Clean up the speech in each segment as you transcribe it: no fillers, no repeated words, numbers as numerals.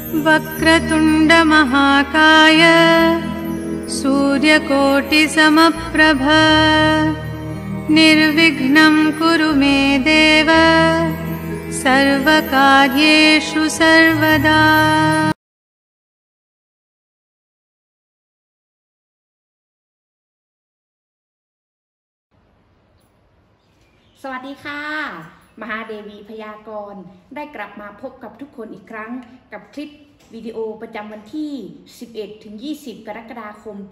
वक्रतुण्ड महाकाय सूर्यकोटिसमप्रभ निर्विघ्नं कुरु मे देव सर्वकार्येषु सर्वदा। สวัสดีค่ะมหาเดวีพยากรณ์ได้กลับมาพบกับทุกคนอีกครั้งกับคลิปวิดีโอประจำวันที่ 11-20 กรกฎาคม ปี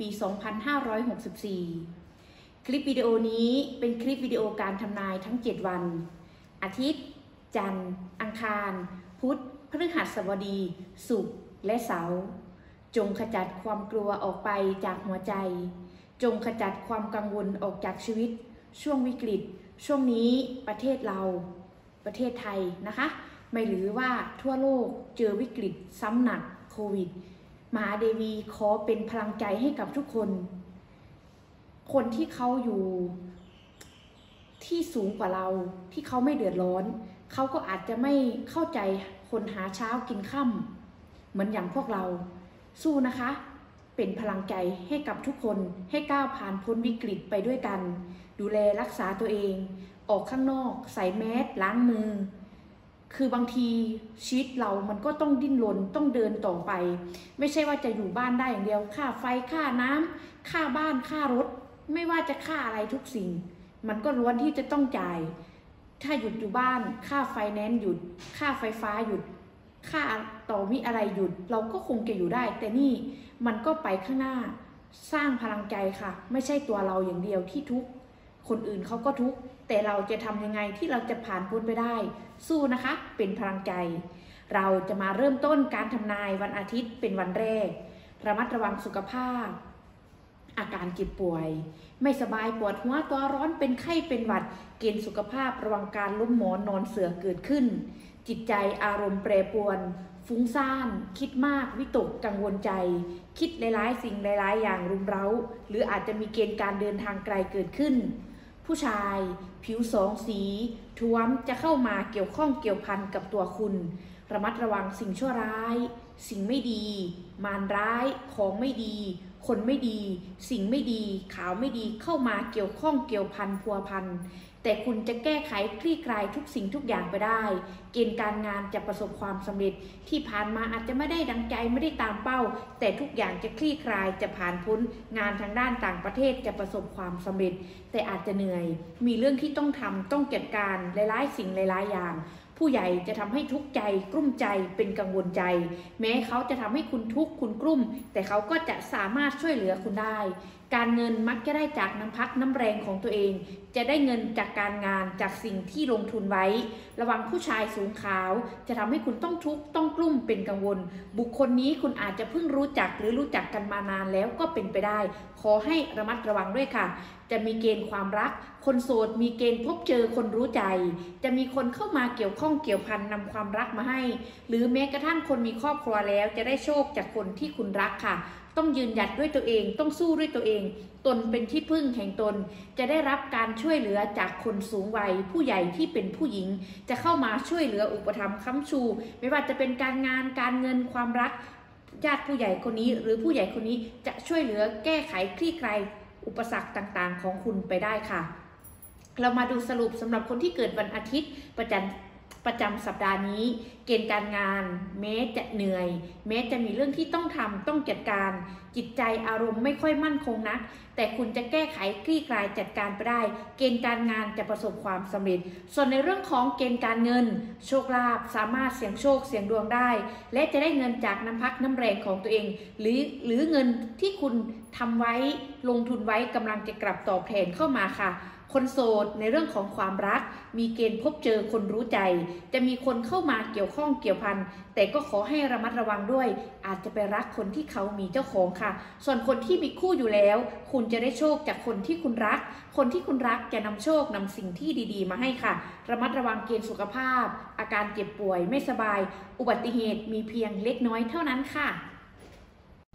2564 คลิปวิดีโอนี้เป็นคลิปวิดีโอการทำนายทั้ง 7 วันอาทิตย์จันทร์อังคารพุธพฤหัสบดีศุกร์และเสาร์จงขจัดความกลัวออกไปจากหัวใจจงขจัดความกังวลออกจากชีวิตช่วงวิกฤตช่วงนี้ประเทศเราประเทศไทยนะคะไม่หรือว่าทั่วโลกเจอวิกฤตซ้ำหนักโควิดมหาเดวีขอเป็นพลังใจให้กับทุกคนคนที่เขาอยู่ที่สูงกว่าเราที่เขาไม่เดือดร้อนเขาก็อาจจะไม่เข้าใจคนหาเช้ากินค่ำเหมือนอย่างพวกเราสู้นะคะเป็นพลังใจให้กับทุกคนให้ก้าวผ่านพ้นวิกฤตไปด้วยกันดูแลรักษาตัวเองออกข้างนอกใส่แมสล้างมือคือบางทีชีวิตเรามันก็ต้องดิ้นรนต้องเดินต่อไปไม่ใช่ว่าจะอยู่บ้านได้อย่างเดียวค่าไฟค่าน้ำค่าบ้านค่ารถไม่ว่าจะค่าอะไรทุกสิ่งมันก็ล้วนที่จะต้องจ่ายถ้าหยุดอยู่บ้านค่าไฟแนนซ์หยุดค่าไฟฟ้าหยุดค่าต่อมิอะไรหยุดเราก็คงจะอยู่ได้แต่นี่มันก็ไปข้างหน้าสร้างพลังใจค่ะไม่ใช่ตัวเราอย่างเดียวที่ทุกข์คนอื่นเขาก็ทุกข์แต่เราจะทำยังไงที่เราจะผ่านพ้นไปได้สู้นะคะเป็นพลังใจเราจะมาเริ่มต้นการทำนายวันอาทิตย์เป็นวันแรกระมัดระวังสุขภาพอาการเจ็บป่วยไม่สบายปวดหัวตัวร้อนเป็นไข้เป็นหวัดเกณฑ์สุขภาพระวังการล้มหมอนนอนเสื่อเกิดขึ้นจิตใจอารมณ์แปรปรวนฟุ้งซ่านคิดมากวิตกกังวลใจคิดหลายๆสิ่งหลายๆอย่างรุมเร้าหรืออาจจะมีเกณฑ์การเดินทางไกลเกิดขึ้นผู้ชายผิวสองสีท้วมจะเข้ามาเกี่ยวข้องเกี่ยวพันกับตัวคุณระมัดระวังสิ่งชั่วร้ายสิ่งไม่ดีมารร้ายของไม่ดีคนไม่ดีสิ่งไม่ดีข่าวไม่ดีเข้ามาเกี่ยวข้องเกี่ยวพันพัวพันแต่คุณจะแก้ไขคลี่คลายทุกสิ่งทุกอย่างไปได้เกณฑ์การงานจะประสบความสำเร็จที่ผ่านมาอาจจะไม่ได้ดังใจไม่ได้ตามเป้าแต่ทุกอย่างจะคลี่คลายจะผ่านพ้นงานทางด้านต่างประเทศจะประสบความสำเร็จแต่อาจจะเหนื่อยมีเรื่องที่ต้องทำต้องจัดการหลายๆสิ่งหลายๆอย่างผู้ใหญ่จะทำให้ทุกข์ใจกลุ้มใจเป็นกังวลใจแม้เขาจะทำให้คุณทุกข์คุณกลุ้มแต่เขาก็จะสามารถช่วยเหลือคุณได้การเงินมักจะได้จากน้ำพักน้ำแรงของตัวเองจะได้เงินจากการงานจากสิ่งที่ลงทุนไว้ระวังผู้ชายสูงขาวจะทำให้คุณต้องทุกข์ต้องกลุ้มเป็นกังวลบุคคลนี้คุณอาจจะเพิ่งรู้จักหรือรู้จักกันมานานแล้วก็เป็นไปได้ขอให้ระมัดระวังด้วยค่ะจะมีเกณฑ์ความรักคนโสดมีเกณฑ์พบเจอคนรู้ใจจะมีคนเข้ามาเกี่ยวข้องเกี่ยวพันนำความรักมาให้หรือแม้กระทั่งคนมีครอบครัวแล้วจะได้โชคจากคนที่คุณรักค่ะต้องยืนหยัดด้วยตัวเองต้องสู้ด้วยตัวเองตนเป็นที่พึ่งแห่งตนจะได้รับการช่วยเหลือจากคนสูงวัยผู้ใหญ่ที่เป็นผู้หญิงจะเข้ามาช่วยเหลืออุปถัมภ์ค้ำชูไม่ว่าจะเป็นการงานการเงินความรักญาติผู้ใหญ่คนนี้หรือผู้ใหญ่คนนี้จะช่วยเหลือแก้ไขคลี่คลายอุปสรรคต่างๆของคุณไปได้ค่ะเรามาดูสรุปสำหรับคนที่เกิดวันอาทิตย์ประจำสัปดาห์นี้เกณฑ์การงานแม้จะเหนื่อยแม้จะมีเรื่องที่ต้องทำต้องจัดการจิตใจอารมณ์ไม่ค่อยมั่นคงนักแต่คุณจะแก้ไขคลี่คลายจัดการไปได้เกณฑ์การงานจะประสบความสำเร็จส่วนในเรื่องของเกณฑ์การเงินโชคลาภสามารถเสี่ยงโชคเสี่ยงดวงได้และจะได้เงินจากน้ำพักน้ำแรงของตัวเองหรือเงินที่คุณทำไว้ลงทุนไว้กำลังจะกลับตอบแทนเข้ามาค่ะคนโสดในเรื่องของความรักมีเกณฑ์พบเจอคนรู้ใจจะมีคนเข้ามาเกี่ยวข้องเกี่ยวพันแต่ก็ขอให้ระมัดระวังด้วยอาจจะไปรักคนที่เขามีเจ้าของค่ะส่วนคนที่มีคู่อยู่แล้วคุณจะได้โชคจากคนที่คุณรักคนที่คุณรักจะนำโชคนำสิ่งที่ดีๆมาให้ค่ะระมัดระวังเกณฑ์สุขภาพอาการเจ็บป่วยไม่สบายอุบัติเหตุมีเพียงเล็กน้อยเท่านั้นค่ะ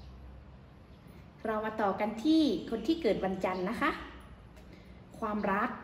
เรามาต่อกันที่คนที่เกิดวันจันทร์นะคะความรัก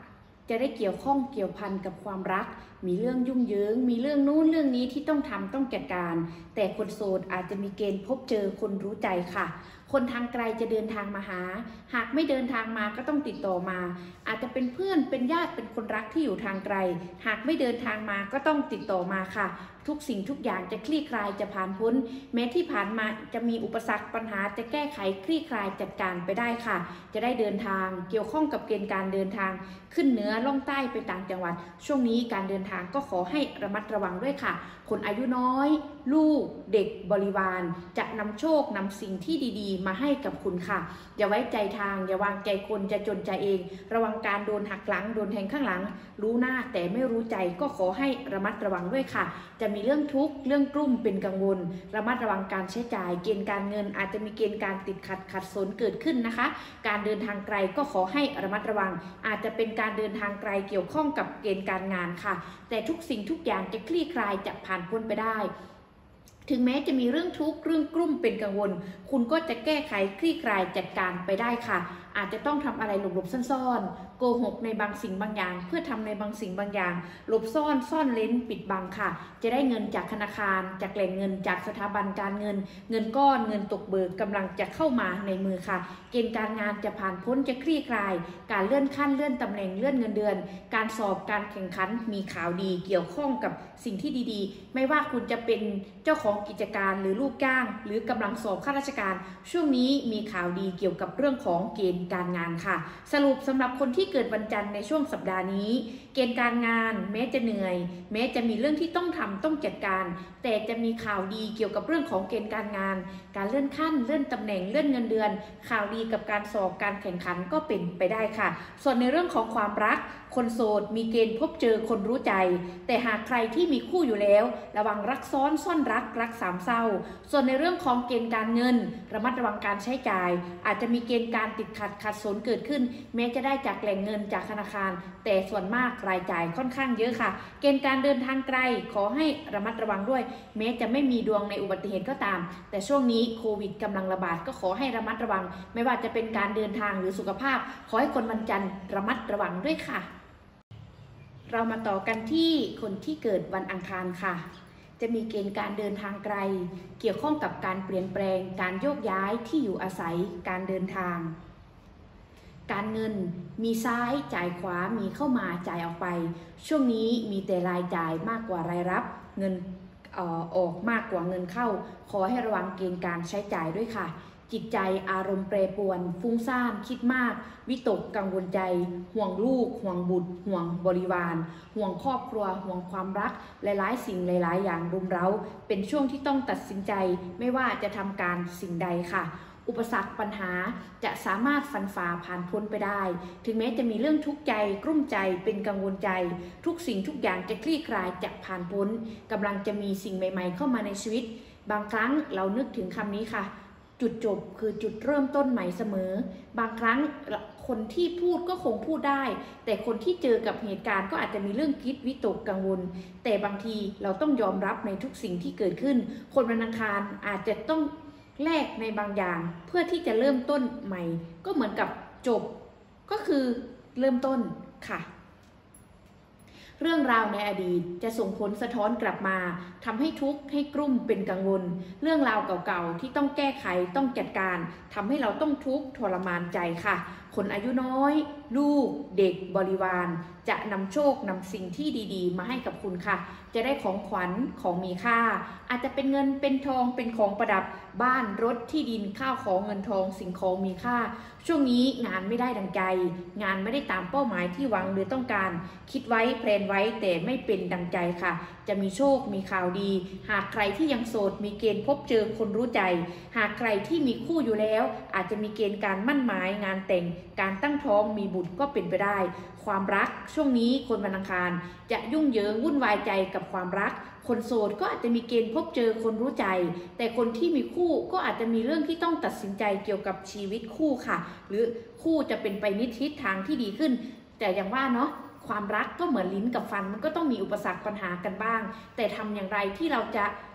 จะได้เกี่ยวข้องเกี่ยวพันกับความรักมีเรื่องยุ่งเหยิงมีเรื่องนู้นเรื่องนี้ที่ต้องทำต้องจัดการแต่คนโสดอาจจะมีเกณฑ์พบเจอคนรู้ใจค่ะคนทางไกลจะเดินทางมาหาหากไม่เดินทางมาก็ต้องติดต่อมาอาจจะเป็นเพื่อนเป็นญาติเป็นคนรักที่อยู่ทางไกลหากไม่เดินทางมาก็ต้องติดต่อมาค่ะทุกสิ่งทุกอย่างจะคลี่คลายจะผ่านพ้นแม้ที่ผ่านมาจะมีอุปสรรคปัญหาจะแก้ไขคลี่คลายจัดการไปได้ค่ะจะได้เดินทางเกี่ยวข้องกับเกณฑ์การเดินทางขึ้นเหนือล่องใต้ไปต่างจังหวัดช่วงนี้การเดินทางก็ขอให้ระมัดระวังด้วยค่ะคนอายุน้อยลูกเด็กบริวารจะนำโชคนำสิ่งที่ดีๆมาให้กับคุณค่ะอย่าไว้ใจทางอย่าวางใจคนจะจนใจเองระวังการโดนหักหลังโดนแทงข้างหลังรู้หน้าแต่ไม่รู้ใจก็ขอให้ระมัดระวังด้วยค่ะจะมีเรื่องทุกข์เรื่องกลุ้มเป็นกังวลระมัดระวังการใช้จ่ายเกณฑ์การเงินอาจจะมีเกณฑ์การติดขัดสนเกิดขึ้นนะคะการเดินทางไกลก็ขอให้ระมัดระวังอาจจะเป็นการเดินทางไกลเกี่ยวข้องกับเกณฑ์การงานค่ะแต่ทุกสิ่งทุกอย่างจะคลี่คลายจะผ่านพ้นไปได้ถึงแม้จะมีเรื่องทุกข์เรื่องกลุ้มเป็นกังวลคุณก็จะแก้ไขคลี่คลายจัดการไปได้ค่ะอาจจะต้องทำอะไรหลบๆซ่อนๆโกหกในบางสิ่งบางอย่างเพื่อทำในบางสิ่งบางอย่างหลบซ่อนเร้นปิดบังค่ะจะได้เงินจากธนาคารจากแหล่งเงินจากสถาบันการเงินเงินก้อนเงินตกเบิกกำลังจะเข้ามาในมือค่ะเกณฑ์การงานจะผ่านพ้นจะคลี่คลายการเลื่อนขั้นเลื่อนตำแหน่งเลื่อนเงินเดือนการสอบการแข่งขันมีข่าวดีเกี่ยวข้องกับสิ่งที่ดีๆไม่ว่าคุณจะเป็นเจ้าของกิจการหรือลูกจ้างหรือกำลังสอบข้าราชการช่วงนี้มีข่าวดีเกี่ยวกับเรื่องของเกณฑ์การงานค่ะสรุปสำหรับคนที่เกิดวันจันทร์ในช่วงสัปดาห์นี้เกณฑ์การงานแม้จะเหนื่อยแม้จะมีเรื่องที่ต้องทำต้องจัดการแต่จะมีข่าวดีเกี่ยวกับเรื่องของเกณฑ์การงานการเลื่อนขั้นเลื่อนตำแหน่งเลื่อนเงินเดือนข่าวดีกับการสอบการแข่งขันก็เป็นไปได้ค่ะส่วนในเรื่องของความรักคนโสดมีเกณฑ์พบเจอคนรู้ใจแต่หากใครที่มีคู่อยู่แล้วระวังรักซ้อนซ่อนรักสามเศร้าส่วนในเรื่องของเกณฑ์การเงินระมัดระวังการใช้จ่ายอาจจะมีเกณฑ์การติดขัดสนเกิดขึ้นแม้จะได้จากแหล่งเงินจากธนาคารแต่ส่วนมากรายจ่ายค่อนข้างเยอะค่ะเกณฑ์การเดินทางไกลขอให้ระมัดระวังด้วยแม้จะไม่มีดวงในอุบัติเหตุก็ตามแต่ช่วงนี้โควิดกำลังระบาดก็ขอให้ระมัดระวังไม่ว่าจะเป็นการเดินทางหรือสุขภาพขอให้คนวันจันทร์ระมัดระวังด้วยค่ะเรามาต่อกันที่คนที่เกิดวันอังคารค่ะจะมีเกณฑ์การเดินทางไกลเกี่ยวข้องกับการเปลี่ยนแปลงการโยกย้ายที่อยู่อาศัยการเดินทางการเงินมีซ้ายจ่ายขวามีเข้ามาจ่ายออกไปช่วงนี้มีแต่รายจ่ายมากกว่ารายรับเงินออกมากกว่าเงินเข้าขอให้ระวังเกณฑ์การใช้จ่ายด้วยค่ะจิตใจอารมณ์แปรปรวนฟุ้งซ่านคิดมากวิตกกังวลใจห่วงลูกห่วงบุตรห่วงบริวารห่วงครอบครัวห่วงความรักหลายๆสิ่งหลายๆอย่างรุมเร้าเป็นช่วงที่ต้องตัดสินใจไม่ว่าจะทำการสิ่งใดค่ะอุปสรรคปัญหาจะสามารถฟันฝ่าผ่านพ้นไปได้ถึงแม้จะมีเรื่องทุกข์ใจกลุ้มใจเป็นกังวลใจทุกสิ่งทุกอย่างจะคลี่คลายจะผ่านพ้นกำลังจะมีสิ่งใหม่ๆเข้ามาในชีวิตบางครั้งเรานึกถึงคำนี้ค่ะจุดจบคือจุดเริ่มต้นใหม่เสมอบางครั้งคนที่พูดก็คงพูดได้แต่คนที่เจอกับเหตุการณ์ก็อาจจะมีเรื่องคิดวิตกกังวลแต่บางทีเราต้องยอมรับในทุกสิ่งที่เกิดขึ้นคนวันอังคารอาจจะต้องแลกในบางอย่างเพื่อที่จะเริ่มต้นใหม่ก็เหมือนกับจบก็คือเริ่มต้นค่ะเรื่องราวในอดีตจะส่งผลสะท้อนกลับมาทำให้ทุกข์ให้กลุ้มเป็นกังวลเรื่องราวเก่าๆที่ต้องแก้ไขต้องจัดการทำให้เราต้องทุกข์ทรมานใจค่ะคนอายุน้อยลูกเด็กบริวารจะนำโชคนำสิ่งที่ดีๆมาให้กับคุณค่ะจะได้ของขวัญของมีค่าอาจจะเป็นเงินเป็นทองเป็นของประดับบ้านรถที่ดินข้าวของเงินทองสิ่งของมีค่าช่วงนี้งานไม่ได้ดังใจงานไม่ได้ตามเป้าหมายที่หวังหรือต้องการคิดไว้แพลนไว้แต่ไม่เป็นดังใจค่ะจะมีโชคมีข่าวดีหากใครที่ยังโสดมีเกณฑ์พบเจอคนรู้ใจหากใครที่มีคู่อยู่แล้วอาจจะมีเกณฑ์การมั่นหมายงานแต่งการตั้งท้องมีบุตรก็เป็นไปได้ความรักช่วงนี้คนวันอังคารจะยุ่งเหยิงวุ่นวายใจกับความรักคนโสดก็อาจจะมีเกณฑ์พบเจอคนรู้ใจแต่คนที่มีคู่ก็อาจจะมีเรื่องที่ต้องตัดสินใจเกี่ยวกับชีวิตคู่ค่ะหรือคู่จะเป็นไปในทิศทางที่ดีขึ้นแต่อย่างว่าเนาะความรักก็เหมือนลิ้นกับฟันมันก็ต้องมีอุปสรรคปัญหากันบ้างแต่ทำอย่างไรที่เราจะ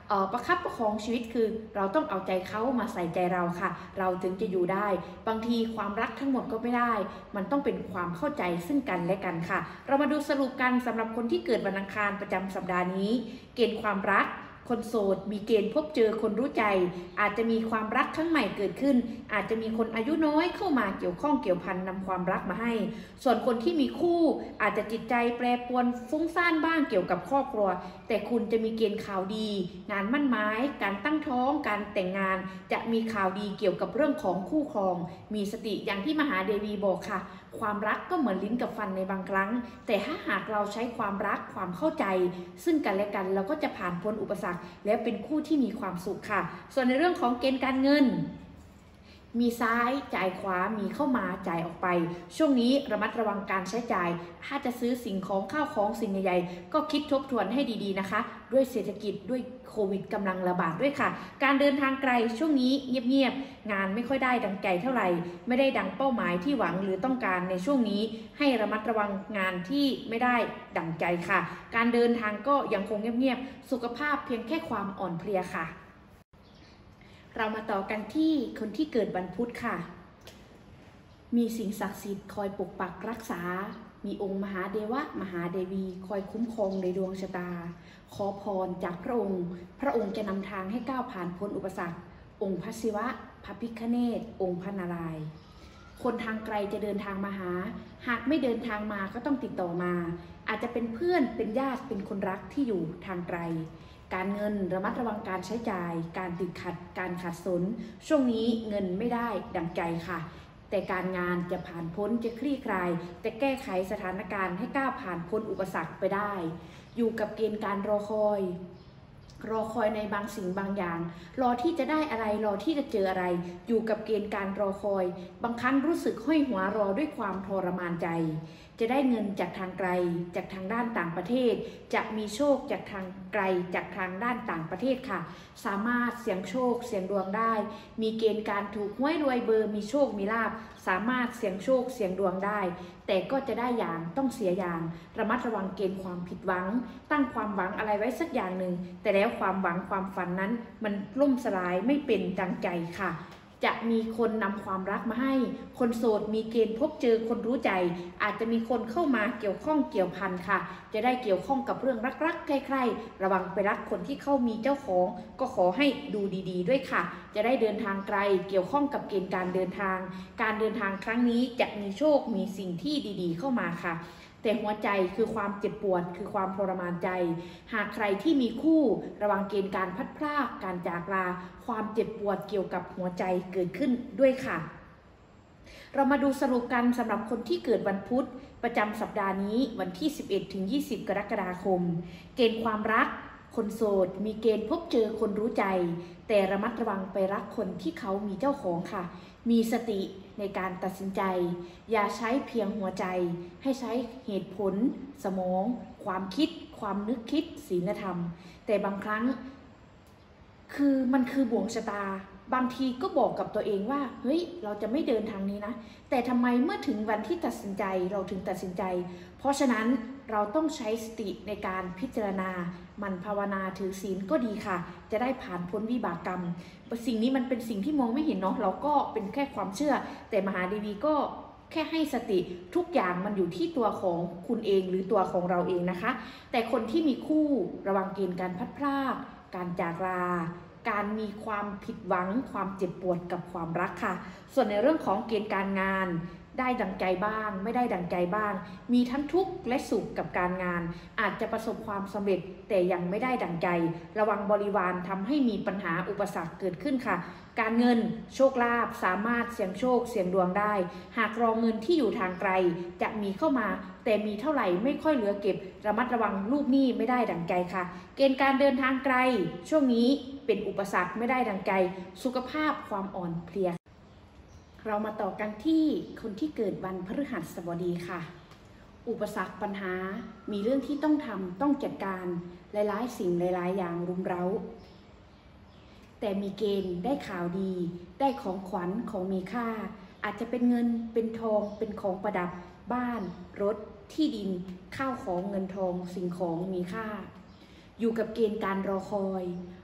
ประคับประคองชีวิตคือเราต้องเอาใจเขามาใส่ใจเราค่ะเราถึงจะอยู่ได้บางทีความรักทั้งหมดก็ไม่ได้มันต้องเป็นความเข้าใจซึ่งกันและกันค่ะเรามาดูสรุปกันสำหรับคนที่เกิดวันอังคารประจำสัปดาห์นี้เกณฑ์ความรักคนโสดมีเกณฑ์พบเจอคนรู้ใจอาจจะมีความรักครั้งใหม่เกิดขึ้นอาจจะมีคนอายุน้อยเข้ามาเกี่ยวข้องเกี่ยวพันนำความรักมาให้ส่วนคนที่มีคู่อาจจะจิตใจแปรปรวนฟุ้งซ่านบ้างเกี่ยวกับครอบครัวแต่คุณจะมีเกณฑ์ข่าวดีงานมั่นหมายการตั้งท้องการแต่งงานจะมีข่าวดีเกี่ยวกับเรื่องของคู่ครองมีสติอย่างที่มหาเดวีบอกค่ะความรักก็เหมือนลิ้นกับฟันในบางครั้งแต่ถ้าหากเราใช้ความรักความเข้าใจซึ่งกันและกันเราก็จะผ่านพ้นอุปสรรคและเป็นคู่ที่มีความสุขค่ะส่วนในเรื่องของเกณฑ์การเงินมีซ้ายจ่ายขวามีเข้ามาจ่ายออกไปช่วงนี้ระมัดระวังการใช้จ่ายถ้าจะซื้อสิ่งของข้าวของสิ่งใหญ่ๆก็คิดทบทวนให้ดีๆนะคะด้วยเศรษฐกิจด้วยโควิดกำลังระบาดด้วยค่ะการเดินทางไกลช่วงนี้เงียบๆงานไม่ค่อยได้ดังใจเท่าไหร่ไม่ได้ดังเป้าหมายที่หวังหรือต้องการในช่วงนี้ให้ระมัดระวังงานที่ไม่ได้ดังใจค่ะการเดินทางก็ยังคงเงียบๆสุขภาพเพียงแค่ความอ่อนเพลียค่ะเรามาต่อกันที่คนที่เกิดวันพุธค่ะมีสิ่งศักดิ์สิทธิ์คอยปกปักรักษามีองค์มหาเดวะมหาเดวีคอยคุ้มครองในดวงชะตาขอพรจากพระองค์จะนำทางให้ก้าวผ่านพ้นอุปสรรคองค์พระศิวะพระพิฆเนศองค์พระนารายณ์คนทางไกลจะเดินทางมาหาหากไม่เดินทางมาก็ต้องติดต่อมาอาจจะเป็นเพื่อนเป็นญาติเป็นคนรักที่อยู่ทางไกลการเงินระมัดระวังการใช้จ่ายการติดขัดการขัดสนช่วงนี้เงินไม่ได้ดังใจค่ะแต่การงานจะผ่านพ้นจะคลี่คลายจะแก้ไขสถานการณ์ให้ก้าวผ่านพ้นอุปสรรคไปได้อยู่กับเกณฑ์การรอคอยในบางสิ่งบางอย่างรอที่จะได้อะไรรอที่จะเจออะไรอยู่กับเกณฑ์การรอคอยบางครั้งรู้สึกห้อยหัวรอด้วยความทรมานใจจะได้เงินจากทางไกลจากทางด้านต่างประเทศจะมีโชคจากทางไกลจากทางด้านต่างประเทศค่ะสามารถเสี่ยงโชคเสี่ยงดวงได้มีเกณฑ์การถูกหวยรวยเบอร์มีโชคมีลาภสามารถเสี่ยงโชคเสี่ยงดวงได้แต่ก็จะได้อย่างต้องเสียอย่างระมัดระวังเกณฑ์ความผิดหวังตั้งความหวังอะไรไว้สักอย่างหนึ่งแต่แล้วความหวังความฝันนั้นมันล่มสลายไม่เป็นดังใจค่ะจะมีคนนำความรักมาให้คนโสดมีเกณฑ์พบเจอคนรู้ใจอาจจะมีคนเข้ามาเกี่ยวข้องเกี่ยวพันค่ะจะได้เกี่ยวข้องกับเรื่องรักๆใคร่ๆระวังไปรักคนที่เข้ามีเจ้าของก็ขอให้ดูดีๆด้วยค่ะจะได้เดินทางไกลเกี่ยวข้องกับเกณฑ์การเดินทางการเดินทางครั้งนี้จะมีโชคมีสิ่งที่ดีๆเข้ามาค่ะแต่หัวใจคือความเจ็บปวดคือความทรมานใจหากใครที่มีคู่ระวังเกณฑ์การพัดพรากการจากลาความเจ็บปวดเกี่ยวกับหัวใจเกิดขึ้นด้วยค่ะเรามาดูสรุปกันสำหรับคนที่เกิดวันพุธประจำสัปดาห์นี้วันที่ 11-20 กรกฎาคมเกณฑ์ความรักคนโสดมีเกณฑ์พบเจอคนรู้ใจแต่ระมัดระวังไปรักคนที่เขามีเจ้าของค่ะมีสติในการตัดสินใจอย่าใช้เพียงหัวใจให้ใช้เหตุผลสมองความคิดความนึกคิดศีลธรรมแต่บางครั้งมันคือบ่วงชะตาบางทีก็บอกกับตัวเองว่าเฮ้ยเราจะไม่เดินทางนี้นะแต่ทำไมเมื่อถึงวันที่ตัดสินใจเราถึงตัดสินใจเพราะฉะนั้นเราต้องใช้สติในการพิจารณามันภาวนาถือศีลก็ดีค่ะจะได้ผ่านพ้นวิบากกรรมสิ่งนี้มันเป็นสิ่งที่มองไม่เห็นเนาะเราก็เป็นแค่ความเชื่อแต่มหาเดวีก็แค่ให้สติทุกอย่างมันอยู่ที่ตัวของคุณเองหรือตัวของเราเองนะคะแต่คนที่มีคู่ระวังเกณฑ์การพัดพรากการจากลาการมีความผิดหวังความเจ็บปวดกับความรักค่ะส่วนในเรื่องของเกณฑ์การงานได้ดังใจบ้างไม่ได้ดังใจบ้างมีทั้งทุกข์และสุขกับการงานอาจจะประสบความสำเร็จแต่ยังไม่ได้ดังใจระวังบริวารทำให้มีปัญหาอุปสรรคเกิดขึ้นค่ะการเงินโชคลาภสามารถเสี่ยงโชคเสี่ยงดวงได้หากรอเงินที่อยู่ทางไกลจะมีเข้ามาแต่มีเท่าไหร่ไม่ค่อยเหลือเก็บระมัดระวังลูกหนี้ไม่ได้ดังใจค่ะเกณฑ์การเดินทางไกลช่วงนี้เป็นอุปสรรคไม่ได้ดังใจสุขภาพความอ่อนเพลียเรามาต่อกันที่คนที่เกิดวันพฤหัสบดีค่ะอุปสรรคปัญหามีเรื่องที่ต้องทำต้องจัดการหลายๆสิ่งหลายๆอย่างรุมเร้าแต่มีเกณฑ์ได้ข่าวดีได้ของขวัญของมีค่าอาจจะเป็นเงินเป็นทองเป็นของประดับบ้านรถที่ดินข้าวของเงินทองสิ่งของมีค่าอยู่กับเกณฑ์การรอคอย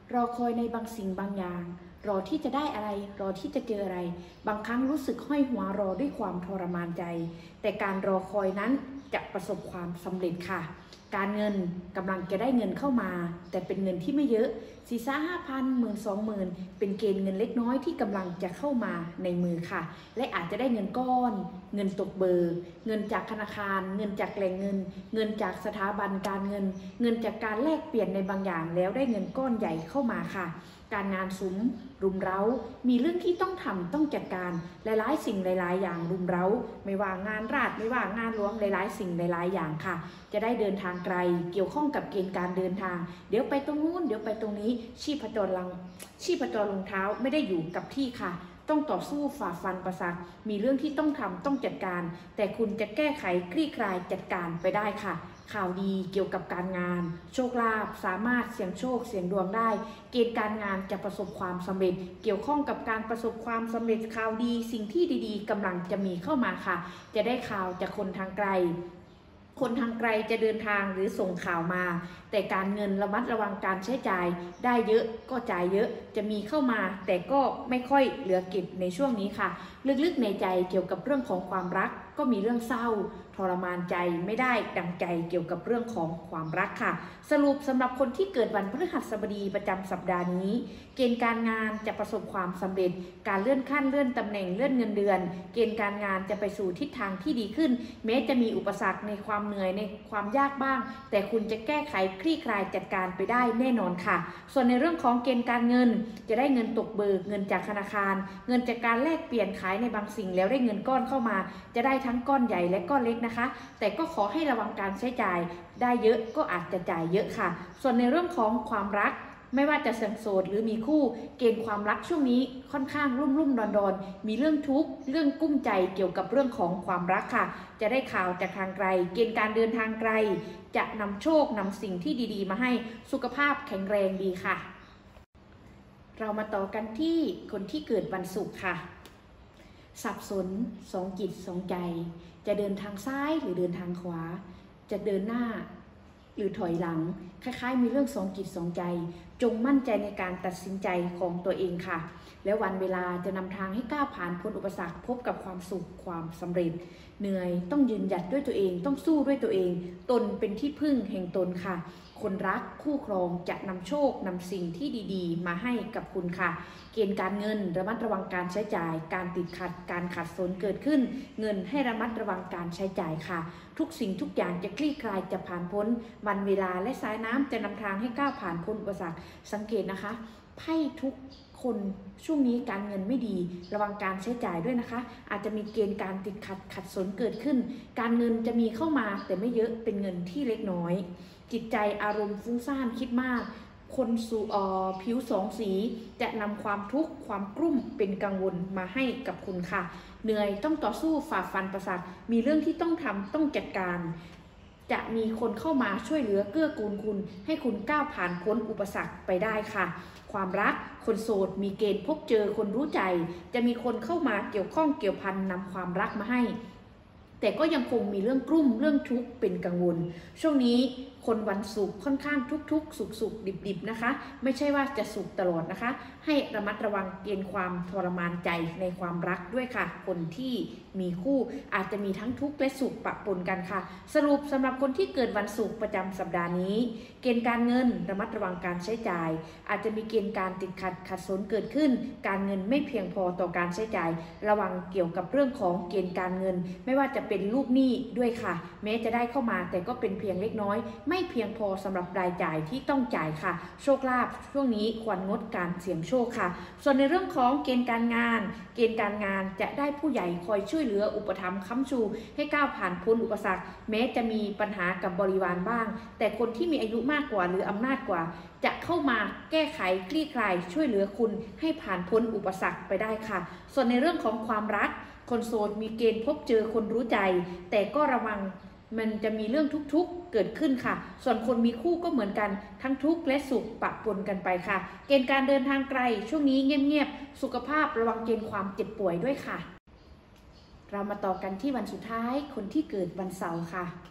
รอคอยในบางสิ่งบางอย่างรอที่จะได้อะไรรอที่จะเจออะไรบางครั้งรู้สึกห้อยหัวรอด้วยความทรมานใจแต่การรอคอยนั้นจะประสบความสำเร็จค่ะการเงินกำลังจะได้เงินเข้ามาแต่เป็นเงินที่ไม่เยอะ4-5,000 10,000-20,000เป็นเกณฑ์เงินเล็กน้อยที่กำลังจะเข้ามาในมือค่ะและอาจจะได้เงินก้อนเงินตกเบอร์เงินจากธนาคารเงินจากแหล่งเงินเงินจากสถาบันการเงินเงินจากการแลกเปลี่ยนในบางอย่างแล้วได้เงินก้อนใหญ่เข้ามาค่ะการงานสุมรุมเร้ามีเรื่องที่ต้องทำต้องจัดการหลายๆสิ่งหลายๆอย่างรุมเร้าไม่ว่างานราชไม่ว่างานหลวงหลายๆสิ่งหลายๆอย่างค่ะจะได้เดินทางไกลเกี่ยวข้องกับเกณฑ์การเดินทางเดี๋ยวไปตรงนู้นเดี๋ยวไปตรงนี้ชีพจรรองเท้าไม่ได้อยู่กับที่ค่ะต้องต่อสู้ฝ่าฟันประสาทมีเรื่องที่ต้องทำต้องจัดการแต่คุณจะแก้ไขคลี่คลายจัดการไปได้ค่ะข่าวดีเกี่ยวกับการงานโชคลาภสามารถเสี่ยงโชคเสี่ยงดวงได้เกณฑ์การงานจะประสบความสำเร็จเกี่ยวข้องกับการประสบความสำเร็จข่าวดีสิ่งที่ดีๆกำลังจะมีเข้ามาค่ะจะได้ข่าวจากคนทางไกลคนทางไกลจะเดินทางหรือส่งข่าวมาแต่การเงินระมัดระวังการใช้จ่ายได้เยอะก็จ่ายเยอะจะมีเข้ามาแต่ก็ไม่ค่อยเหลือเก็บในช่วงนี้ค่ะลึกๆในใจเกี่ยวกับเรื่องของความรักก็มีเรื่องเศร้าทรมานใจไม่ได้ดังใจเกี่ยวกับเรื่องของความรักค่ะสรุปสำหรับคนที่เกิดวันพฤหัสบดีประจำสัปดาห์นี้เกณฑ์การงานจะประสบความสำเร็จการเลื่อนขั้นเลื่อนตำแหน่งเลื่อนเงินเดือนเกณฑ์การงานจะไปสู่ทิศทางที่ดีขึ้นแม้จะมีอุปสรรคในความเหนื่อยในความยากบ้างแต่คุณจะแก้ไขคลี่คลายจัดการไปได้แน่นอนค่ะส่วนในเรื่องของเกณฑ์การเงินจะได้เงินตกเบิกเงินจากธนาคารเงินจากการแลกเปลี่ยนขายในบางสิ่งแล้วได้เงินก้อนเข้ามาจะได้ทั้งก้อนใหญ่และก้อนเล็กนะคะแต่ก็ขอให้ระวังการใช้จ่ายได้เยอะก็อาจจะจ่ายเยอะค่ะส่วนในเรื่องของความรักไม่ว่าจะโสดหรือมีคู่เกณฑ์ความรักช่วงนี้ค่อนข้างรุ่มดอนมีเรื่องทุกข์เรื่องกุ้มใจเกี่ยวกับเรื่องของความรักค่ะจะได้ข่าวจากทางไกลเกณฑ์การเดินทางไกลจะนำโชคนำสิ่งที่ดีๆมาให้สุขภาพแข็งแรงดีค่ะเรามาต่อกันที่คนที่เกิดวันศุกร์ค่ะสับสนสองจิตสองใจจะเดินทางซ้ายหรือเดินทางขวาจะเดินหน้าหรือถอยหลังคล้ายๆมีเรื่องสองจิตสองใจจงมั่นใจในการตัดสินใจของตัวเองค่ะและวันเวลาจะนำทางให้ก้าวผ่านพ้นอุปสรรคพบกับความสุขความสำเร็จเหนื่อยต้องยืนหยัดด้วยตัวเองต้องสู้ด้วยตัวเองตนเป็นที่พึ่งแห่งตนค่ะคนรักคู่ครองจะนำโชคนำสิ่งที่ดีๆมาให้กับคุณค่ะเกณฑ์การเงินระมัดระวังการใช้จ่ายการติดขัดการขาดสนเกิดขึ้นเงินให้ระมัดระวังการใช้จ่ายค่ะทุกสิ่งทุกอย่างจะคลี่คลายจะผ่านพ้นวันเวลาและสายน้ำจะนำทางให้ก้าวผ่านพ้นอุปสรรคสังเกตนะคะไพ่ทุกคนช่วงนี้การเงินไม่ดีระวังการใช้จ่ายด้วยนะคะอาจจะมีเกณฑ์การติดขัดสนเกิดขึ้นการเงินจะมีเข้ามาแต่ไม่เยอะเป็นเงินที่เล็กน้อยจิตใจอารมณ์ฟุ้งซ่านคิดมากคนสู่ผิวสองสีจะนำความทุกข์ความกลุ้มเป็นกังวลมาให้กับคุณค่ะเหนื่อยต้องต่อสู้ฝ่าฟันประสาทมีเรื่องที่ต้องทำต้องจัดการจะมีคนเข้ามาช่วยเหลือเกื้อกูลคุณให้คุณก้าวผ่านพ้นอุปสรรคไปได้ค่ะความรักคนโสดมีเกณฑ์พบเจอคนรู้ใจจะมีคนเข้ามาเกี่ยวข้องเกี่ยวพันนำความรักมาให้แต่ก็ยังคงมีเรื่องกลุ้มเรื่องทุกข์เป็นกังวลช่วงนี้คนวันศุกร์ค่อนข้างทุกข์สุขดิบนะคะไม่ใช่ว่าจะสุขตลอดนะคะให้ระมัดระวังเกณฑ์ความทรมานใจในความรักด้วยค่ะคนที่มีคู่อาจจะมีทั้งทุกข์และสุขปะปนกันค่ะสรุปสำหรับคนที่เกิดวันศุกร์ประจำสัปดาห์นี้เกณฑ์การเงินระมัดระวังการใช้จ่ายอาจจะมีเกณฑ์การติดขัดสนเกิดขึ้นการเงินไม่เพียงพอต่อการใช้จ่ายระวังเกี่ยวกับเรื่องของเกณฑ์การเงินไม่ว่าจะเป็นลูกหนี้ด้วยค่ะแม้จะได้เข้ามาแต่ก็เป็นเพียงเล็กน้อยไม่เพียงพอสำหรับรายจ่ายที่ต้องจ่ายค่ะโชคลาภช่วงนี้ควรงดการเสี่ยงโชคค่ะส่วนในเรื่องของเกณฑ์การงานจะได้ผู้ใหญ่คอยช่วยเหลืออุปถัมภ์ค้ำชูให้ก้าวผ่านพ้นอุปสรรคแม้จะมีปัญหากับบริวารบ้างแต่คนที่มีอายุมากกว่าหรืออำนาจกว่าจะเข้ามาแก้ไขคลี่คลายช่วยเหลือคุณให้ผ่านพ้นอุปสรรคไปได้ค่ะส่วนในเรื่องของความรักคนโสดมีเกณฑ์พบเจอคนรู้ใจแต่ก็ระวังมันจะมีเรื่องทุกข์เกิดขึ้นค่ะส่วนคนมีคู่ก็เหมือนกันทั้งทุกข์และสุขปะปนกันไปค่ะเกณฑ์การเดินทางไกลช่วงนี้เงียบๆสุขภาพระวังเกณฑ์ความเจ็บป่วยด้วยค่ะเรามาต่อกันที่วันสุดท้ายคนที่เกิดวันเสาร์ค่ะ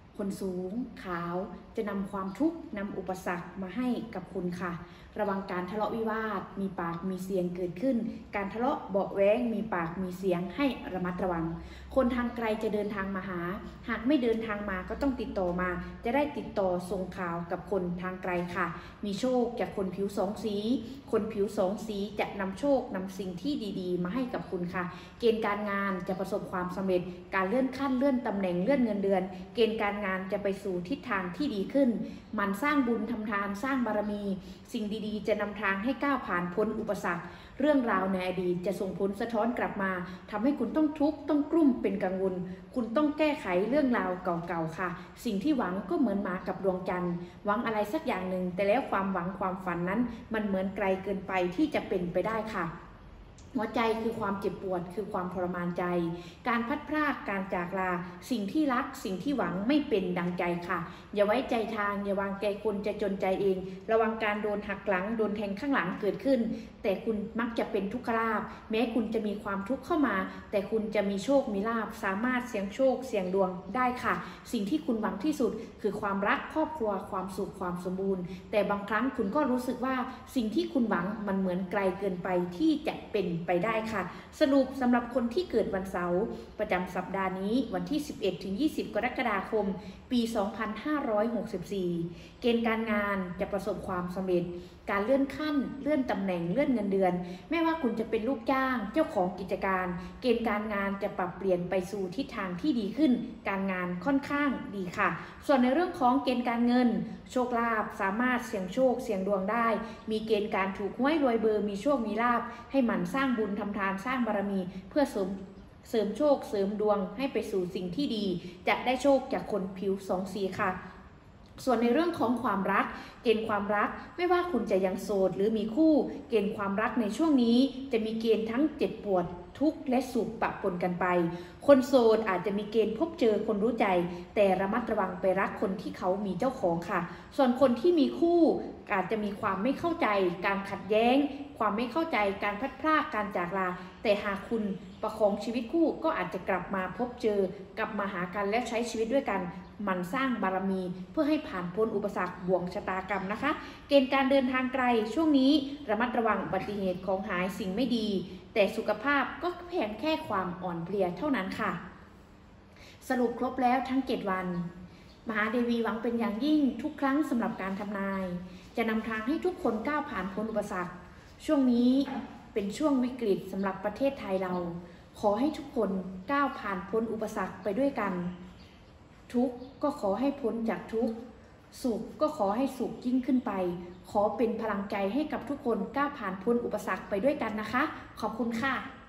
คนสูงขาวจะนำความทุกข์นำอุปสรรคมาให้กับคุณค่ะระวังการทะเลาะวิวาทมีปากมีเสียงเกิดขึ้นการทะเลาะเบาะแว้งมีปากมีเสียงให้ระมัดระวังคนทางไกลจะเดินทางมาหาหากไม่เดินทางมาก็ต้องติดต่อมาจะได้ติดต่อส่งข่าวกับคนทางไกลค่ะมีโชคจากคนผิวสองสีคนผิวสองสีจะนำโชคนำสิ่งที่ดีๆมาให้กับคุณค่ะเกณฑ์การงานจะประสบความสำเร็จการเลื่อนขั้นเลื่อนตำแหน่งเลื่อนเงินเดือนเกณฑ์การงานจะไปสู่ทิศทางที่ดีขึ้นมันสร้างบุญทำทานสร้างบารมีสิ่งดีๆจะนำทางให้ก้าวผ่านพ้นอุปสรรคเรื่องราวในอดีตจะส่งผลสะท้อนกลับมาทำให้คุณต้องทุกข์ต้องกลุ้มเป็นกังวลคุณต้องแก้ไขเรื่องราวเก่าๆค่ะสิ่งที่หวังก็เหมือนหมากับดวงจันทร์หวังอะไรสักอย่างหนึ่งแต่แล้วความหวังความฝันนั้นมันเหมือนไกลเกินไปที่จะเป็นไปได้ค่ะหัวใจคือความเจ็บปวดคือความทรมานใจการพัดพรากการจากลาสิ่งที่รักสิ่งที่หวังไม่เป็นดังใจค่ะอย่าไว้ใจทางอย่าวางใจคนจะจนใจเองระวังการโดนหักหลังโดนแทงข้างหลังเกิดขึ้นแต่คุณมักจะเป็นทุกขลาภแม้คุณจะมีความทุกข์เข้ามาแต่คุณจะมีโชคมีลาภสามารถเสี่ยงโชคเสี่ยงดวงได้ค่ะสิ่งที่คุณหวังที่สุดคือความรักครอบครัวความสุขความสมบูรณ์แต่บางครั้งคุณก็รู้สึกว่าสิ่งที่คุณหวังมันเหมือนไกลเกินไปที่จะเป็นไปได้ค่ะสรุปสำหรับคนที่เกิดวันเสาร์ประจำสัปดาห์นี้วันที่ 11-20 กรกฎาคม ปี 2564 เกณฑ์การงานจะประสบความสำเร็จการเลื่อนขั้นเลื่อนตำแหน่งเลื่อนเงินเดือนไม่ว่าคุณจะเป็นลูกจ้างเจ้าของกิจการเกณฑ์การงานจะปรับเปลี่ยนไปสู่ทิศทางที่ดีขึ้นการงานค่อนข้างดีค่ะส่วนในเรื่องของเกณฑ์การเงินโชคลาภสามารถเสี่ยงโชคเสี่ยงดวงได้มีเกณฑ์การถูกหวยรวยเบอร์มีโชคมีลาภให้หมั่นสร้างบุญทำทานสร้างบารมีเพื่อเสริมโชคเสริมดวงให้ไปสู่สิ่งที่ดีจะได้โชคจากคนผิวสองสีค่ะส่วนในเรื่องของความรักเกณฑ์ความรักไม่ว่าคุณจะยังโสดหรือมีคู่เกณฑ์ความรักในช่วงนี้จะมีเกณฑ์ทั้งเจ็บปวดทุกข์และสุขปะปนกันไปคนโสดอาจจะมีเกณฑ์พบเจอคนรู้ใจแต่ระมัดระวังไปรักคนที่เขามีเจ้าของค่ะส่วนคนที่มีคู่อาจจะมีความไม่เข้าใจการขัดแย้งความไม่เข้าใจการพลัดพรากการจากลาแต่หากคุณประคองชีวิตคู่ก็อาจจะกลับมาพบเจอกลับมาหากันและใช้ชีวิตด้วยกันมันสร้างบารมีเพื่อให้ผ่านพ้นอุปสรรคบ่วงชะตากรรมนะคะเกณฑ์การเดินทางไกลช่วงนี้ระมัดระวังอุบัติเหตุของหายสิ่งไม่ดีแต่สุขภาพก็เพียงแค่ความอ่อนเพลียเท่านั้นค่ะสรุปครบแล้วทั้ง7วันมหาเทวีหวังเป็นอย่างยิ่งทุกครั้งสำหรับการทำนายจะนำทางให้ทุกคนก้าวผ่านพ้นอุปสรรคช่วงนี้เป็นช่วงวิกฤตสำหรับประเทศไทยเราขอให้ทุกคนก้าวผ่านพ้นอุปสรรคไปด้วยกันทุกข์ก็ขอให้พ้นจากทุกข์สุขก็ขอให้สุขยิ่งขึ้นไปขอเป็นพลังใจให้กับทุกคนก้าวผ่านพ้นอุปสรรคไปด้วยกันนะคะขอบคุณค่ะ